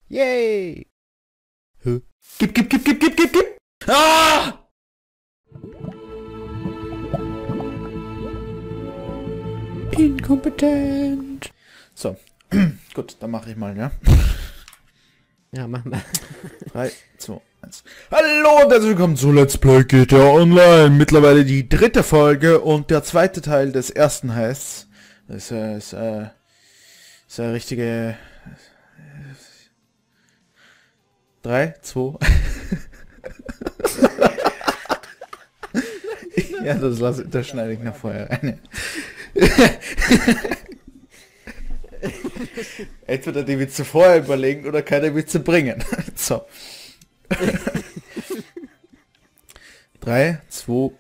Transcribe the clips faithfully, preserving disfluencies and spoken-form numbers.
Yay! Hä? Gib, gib, gib, gib, gib, gib, gib! Ah! Inkompetent. So. Gut, dann mache ich mal, ja? Ja, mach mal. drei, zwei, eins. Hallo und herzlich willkommen zu Let's Play G T A Online. Mittlerweile die dritte Folge und der zweite Teil des ersten heißt. Das äh, ist, äh, ist eine richtige... drei, zwei... ja, das, lasse, das schneide ich nach vorher rein. Entweder die Witze vorher überlegen oder keine Witze bringen. So. drei, zwei...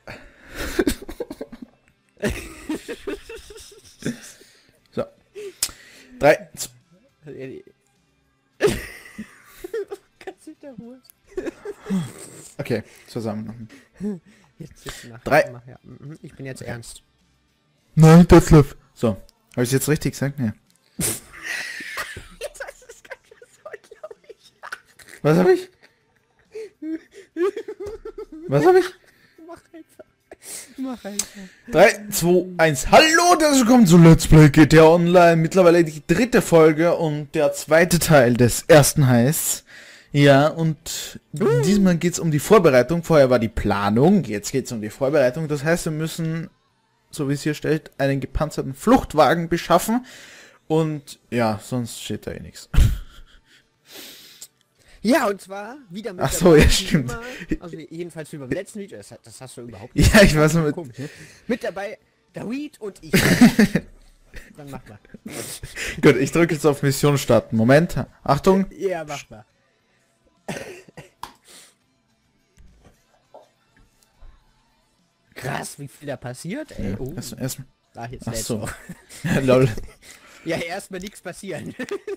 so. drei, zwei... Kannst du da Ruhe? Okay, zusammen. Jetzt, jetzt mach, Drei. mach, ja. Mhm, ich bin jetzt ernst. Nein, das läuft. So. Habe ich es jetzt richtig gesagt? Ja. Jetzt hast du es ganz so, glaube ich. Was habe ich? Was habe ich? Mach einfach. Mach einfach. drei, zwei, eins. Hallo und herzlich willkommen zu Let's Play G T A Online. Mittlerweile die dritte Folge und der zweite Teil des ersten heißt. Ja, und uh. diesmal geht es um die Vorbereitung. Vorher war die Planung, jetzt geht es um die Vorbereitung. Das heißt, wir müssen, so wie es hier steht, einen gepanzerten Fluchtwagen beschaffen. Und ja, sonst steht da eh nichts. Ja, und zwar wieder mit Ach so, ja, stimmt. Immer, also jedenfalls wie beim letzten Video, das, das hast du überhaupt nicht. Ja, ich weiß noch mit... Komisch, ne? Mit dabei David und ich. Dann mach mal. Gut, ich drücke jetzt auf Mission starten. Moment, Achtung. Ja, mach mal. Krass, wie viel da passiert, ey. Ja, Oh. erst, erst, Ach, jetzt ach so. so. Ja, lol. Ja, erstmal nichts passieren.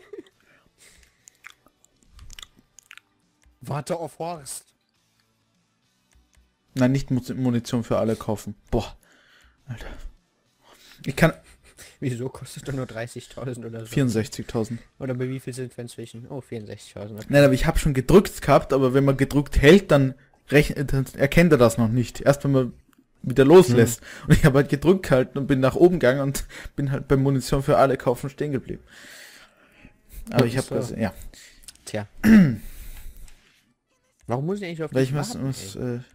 Warte auf Horst. Nein, nicht Mu- Munition für alle kaufen. Boah. Alter. Ich kann... Wieso kostet doch nur dreißigtausend oder so? vierundsechzigtausend. Oder bei wie viel sind wir inzwischen? Oh, vierundsechzigtausend. Okay. Nein, aber ich habe schon gedrückt gehabt, aber wenn man gedrückt hält, dann, rechnet, dann erkennt er das noch nicht. Erst wenn man wieder loslässt. Hm. Und ich habe halt gedrückt gehalten und bin nach oben gegangen und bin halt bei Munition für alle kaufen stehen geblieben. Aber ich habe das, ja. Tja. Warum muss ich eigentlich auf Weil dich ich muss, warten, muss ey? äh,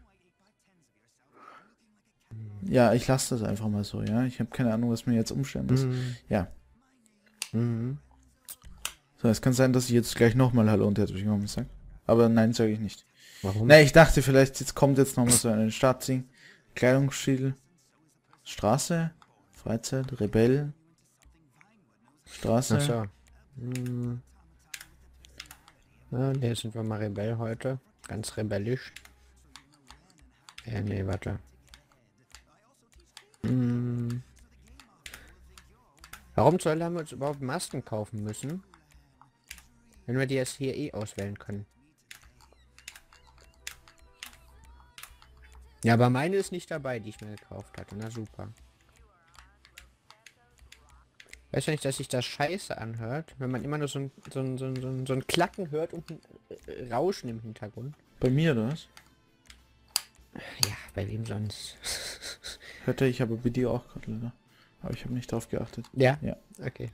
ja, ich lasse das einfach mal so, ja. Ich habe keine Ahnung, was mir jetzt umstellen muss. Mhm. Ja. Mhm. So, es kann sein, dass ich jetzt gleich nochmal Hallo und herzlich willkommen sage. Aber nein, sage ich nicht. Warum? Na, ich dachte vielleicht, jetzt kommt jetzt nochmal so ein Startsing. Kleidungsstil. Straße. Freizeit. Rebell. Straße. Ach so. Hm. Ja, ne, sind wir mal Rebell heute. Ganz rebellisch. Ja, nee, warte. Hm. Warum zur Hölle haben wir uns überhaupt Masken kaufen müssen? Wenn wir die jetzt hier eh auswählen können. Ja, aber meine ist nicht dabei, die ich mir gekauft hatte. Na super. Weißt du nicht, dass sich das scheiße anhört, wenn man immer nur so ein, so ein, so ein, so ein, so ein Klacken hört und ein äh, Rauschen im Hintergrund? Bei mir, oder was? Ja, bei wem sonst? Hörte ich aber bei dir auch gerade, oder? Aber ich habe nicht drauf geachtet. Ja? Ja. Okay.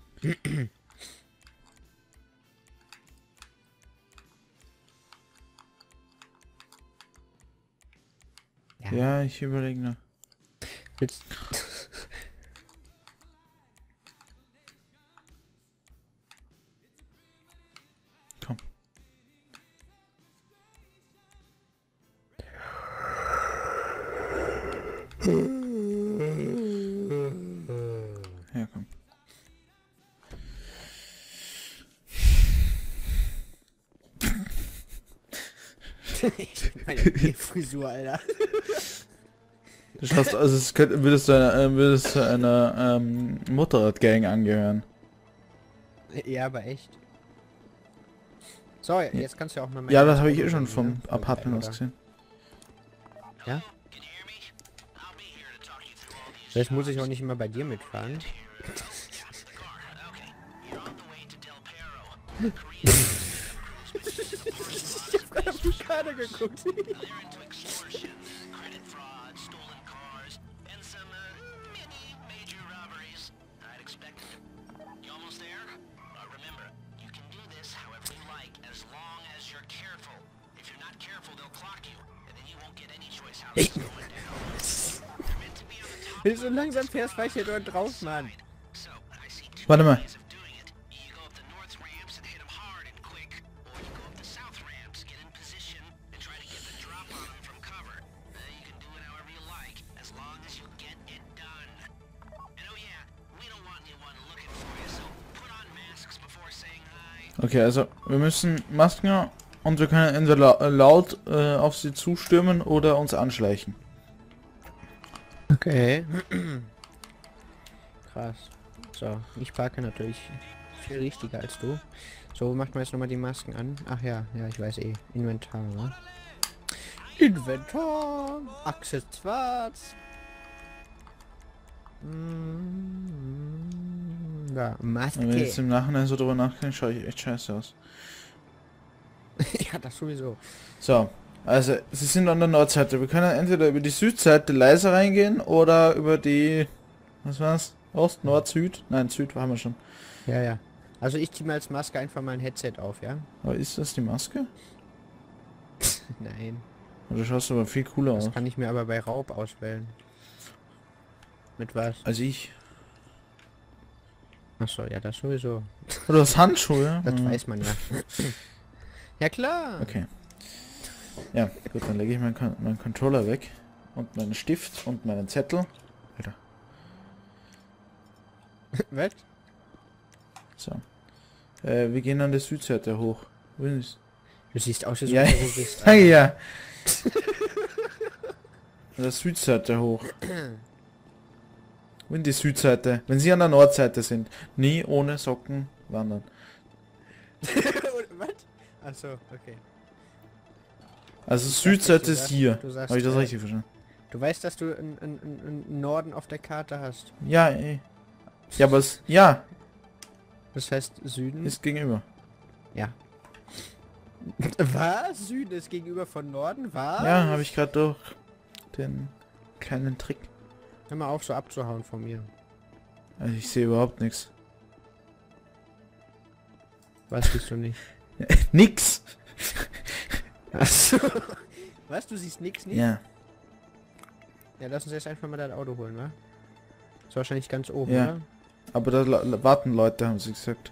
Ja. Ja, ich überlege noch. Willst Komm. Ja, komm. Meine Frisur, Alter. Du schaust, also es könnte, würdest du einer, äh, würdest du einer ähm, Motorradgang angehören. Ja, aber echt. So, jetzt kannst du auch mal... Ja, das habe ich eh schon vom Apartment aus gesehen. Ja? Vielleicht muss ich auch nicht immer bei dir mitfahren. Ich hab gerade auf die Karte geguckt. Wenn du so langsam fährst, fahr ich hier dort drauf, Mann. Warte mal. Okay, also wir müssen Masken und wir können entweder la laut äh, auf sie zustürmen oder uns anschleichen. Okay. Krass. So, ich parke natürlich viel richtiger als du. So, macht man jetzt nochmal die Masken an. Ach ja, ja, ich weiß eh. Inventar, ne? Inventar! Accessoires! Mm, ja, Maske. Wenn wir jetzt im Nachhinein so drüber nachdenken, schaue ich echt scheiße aus. Ja, das sowieso. So, also sie sind an der Nordseite. Wir können entweder über die Südseite leise reingehen oder über die... Was war's? Ost, Nord, Süd? Nein, Süd haben wir schon. Ja, ja. Also ich ziehe mal als Maske einfach mein Headset auf, ja? Aber ist das die Maske? Nein. Du schaust aber viel cooler Das aus. kann ich mir aber bei Raub auswählen. Mit was? Als ich. Achso, ja, das sowieso. Oder das Handschuhe? Das Mhm. weiß man ja. Ja klar. Okay. Ja, gut, dann lege ich meinen Kon meinen Controller weg. Und meinen Stift und meinen Zettel. Alter. Was? So. Äh, wir gehen an der Südseite hoch. Wo ist... Du siehst aus wie so Ja, ein Terrorist. ja, ja. An der Südseite hoch. Wo in die Südseite? Wenn Sie an der Nordseite sind. Nie ohne Socken wandern. Was? Achso, okay. Also Ich Südseite dachte, du ist sagst- hier. du sagst, Habe ich das äh, richtig verstanden? Du weißt, dass du einen einen Norden auf der Karte hast. Ja, ey. Ja, aber es... Ja, Das heißt Süden. ist gegenüber. Ja. Was? Süden ist gegenüber von Norden? Was? Ja, habe ich gerade durch den kleinen Trick. Hör mal auf, so abzuhauen von mir. Also ich sehe überhaupt nichts. Was siehst du nicht? Nix! Achso. Was? Du siehst nix nicht? Ja. Ja, lass uns jetzt einfach mal dein Auto holen, wa? Ist wahrscheinlich ganz oben, Ja. oder? Aber da la- warten Leute, haben sie gesagt.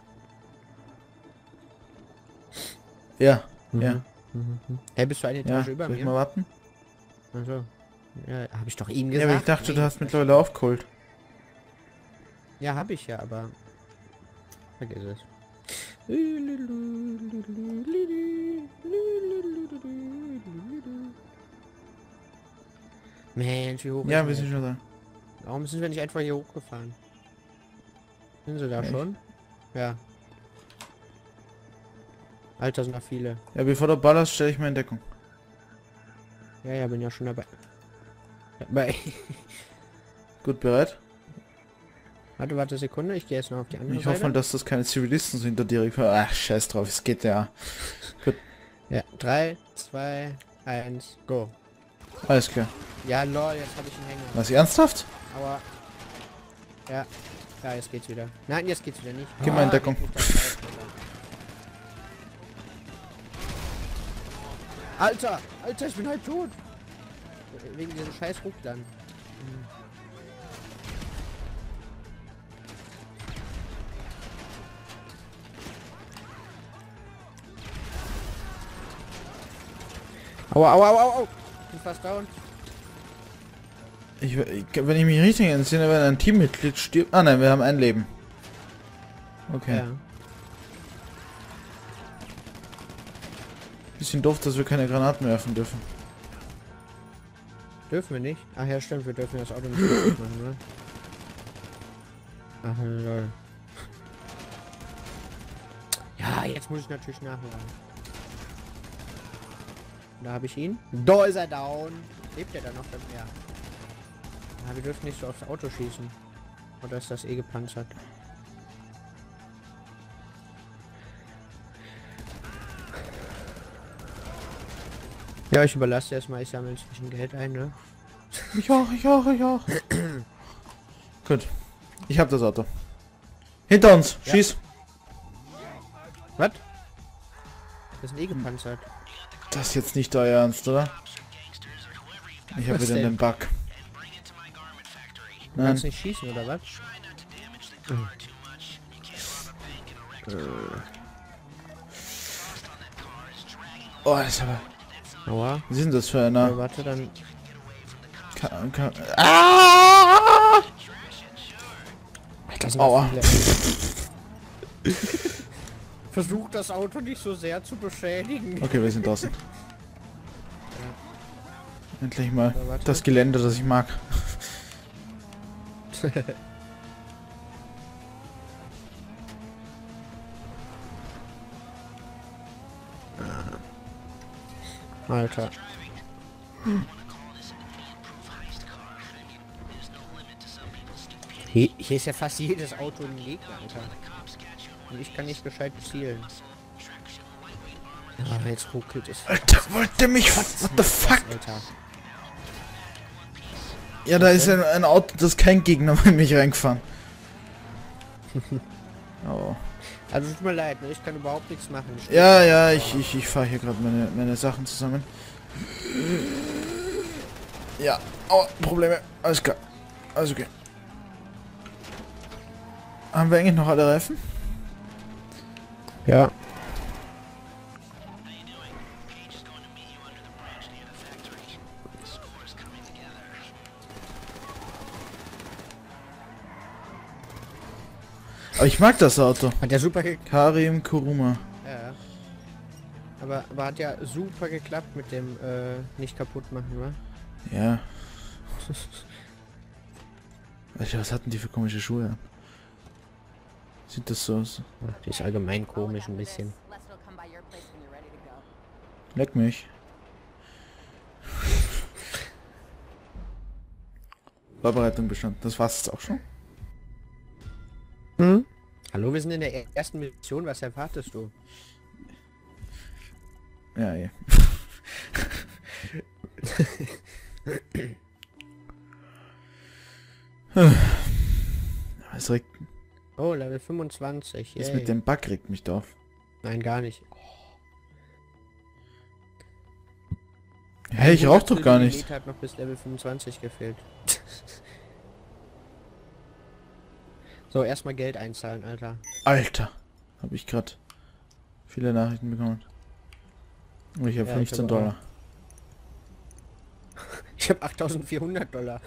Ja, ja. Mhm. Mhm. Hey, bist du eine Ja, Etage über soll ich mir? mal warten? Also. Ja, hab ich doch ihm Ja, gesagt. aber ich dachte, du Nein. hast mittlerweile aufgeholt. Ja, hab ich ja, aber... Vergiss es. Mensch, wie hoch Ja, ist wir denn sind schon da. Warum sind wir nicht einfach hier hochgefahren? Sind sie da Echt? schon? Ja. Alter, sind da viele. Ja, bevor du ballerst, stelle ich mal in Deckung. Ja, ja, bin ja schon dabei. Dabei. Gut, bereit? Warte, warte, Sekunde, ich gehe jetzt noch auf die andere Ich hoffe Seite. mal, dass das keine Zivilisten sind, da direkt... Ach, scheiß drauf, es geht ja. Ja, drei, zwei, eins, go. Alles klar. Ja, lol, jetzt habe ich einen Hänger. Was, ernsthaft? Aber... Ja. Ja, jetzt geht's wieder. Nein, jetzt geht's wieder nicht. Geh mal in Ah, Deckung. geht nicht, das ist Alter. Alter, Alter, ich bin halt tot. Wegen diesem scheiß Ruckland. Hm. Aua, aua, aua, aua. Ich bin fast down. Ich, ich, wenn ich mich richtig entsinne, wenn ein Teammitglied stirbt... Ah nein, wir haben ein Leben. Okay. Ja. Bisschen doof, dass wir keine Granaten werfen dürfen. Dürfen wir nicht? Ach ja, stimmt, wir dürfen das Auto nicht kaputt machen, ne? Ach lol. Ja, jetzt muss ich natürlich nachladen. Da habe ich ihn. Da ist er down. Lebt er da noch? Ja. Ja, wir dürfen nicht so aufs Auto schießen. Oder ist das eh gepanzert? Ja, ich überlasse erstmal, ich sammle inzwischen Geld ein, ne? Ich auch, ich auch, ich auch. Gut. Ich hab das Auto. Hinter uns. Ja. Schieß. Was? Das ist eh gepanzert. Das ist jetzt nicht euer Ernst, oder? Ich habe Was wieder denn? einen Bug. Du kannst Nein. nicht schießen, oder was? Hm. Oh, das ist aber... Aua. Was ist denn das für Ja, einer? warte, dann... Kann, kann, ah! Das sind Aua. viele. Versuch das Auto nicht so sehr zu beschädigen. Okay, wir sind draußen. Endlich mal Ja, warte. das Gelände, das ich mag. Alter. Hier, hier ist ja fast jedes Auto ein Gegner, Alter. Und ich kann nicht gescheit zielen. Ah, jetzt ruckelt es. Alter, wollte mich... What the fuck? Alter. Ja, da ist ein, ein Auto, das ist kein Gegner in mich reingefahren. Oh. Also tut mir leid, ne? Ich kann überhaupt nichts machen. Ich Ja, ja, ich, ich, ich fahre hier gerade meine, meine Sachen zusammen. Ja, aua, Probleme. Alles klar. Alles okay. Haben wir eigentlich noch alle Reifen? Ja. Aber ich mag das Auto. Hat ja super ge Karim Kuruma. ja. Aber, aber hat ja super geklappt mit dem äh, nicht kaputt machen, wa? Ja. Alter, was hatten die für komische Schuhe an? Sieht das so aus? Ach, die ist allgemein komisch ein bisschen. Leck mich. Vorbereitung bestanden. Das war's jetzt auch schon. Hm? Hallo, wir sind in der ersten Mission, was erwartest du? Ja, eh. Es regt... Oh, Level fünfundzwanzig. Das Yay. mit dem Bug regt mich drauf. Nein, gar nicht. Hey, ich rauch doch gar nicht. Die hat noch bis Level fünfundzwanzig gefehlt. So, erstmal Geld einzahlen, Alter. Alter. Habe ich gerade viele Nachrichten bekommen. Und ich habe Ja, ich fünfzehn hab auch. Dollar. Ich habe achttausendvierhundert Dollar.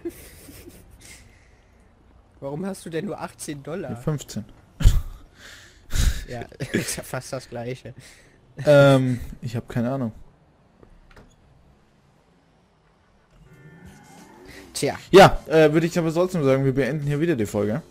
Warum hast du denn nur achtzehn Ja, Dollar? fünfzehn. Ja, ist ja fast das gleiche. ähm, ich habe keine Ahnung. Tja. Ja, äh, würde ich aber trotzdem sagen, wir beenden hier wieder die Folge.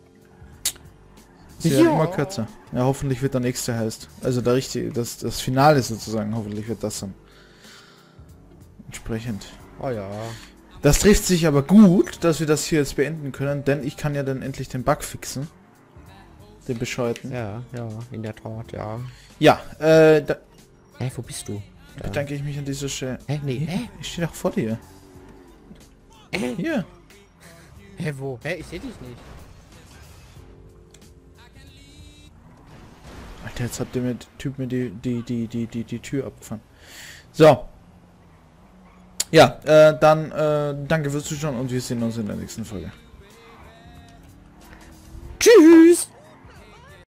Sie werden Ja. immer kürzer. Ja, hoffentlich wird der nächste heißt. Also der richtige, das, das Finale sozusagen, hoffentlich wird das dann. Entsprechend. Oh ja. Das trifft sich aber gut, dass wir das hier jetzt beenden können, denn ich kann ja dann endlich den Bug fixen. Den bescheuerten. Ja, ja, in der Tat, ja. Ja, äh, da Hä, wo bist du? Da. bedanke ich mich an dieser Stelle. Hä, nee, hä? Ich stehe doch vor dir. Hä? Hier. Hä, wo? Hä, ich seh dich nicht. Alter, jetzt hat der mit Typ mir die, die, die, die, die, die Tür abgefahren. So. Ja, äh, dann, äh, danke fürs Zuschauen und wir sehen uns in der nächsten Folge. Tschüss!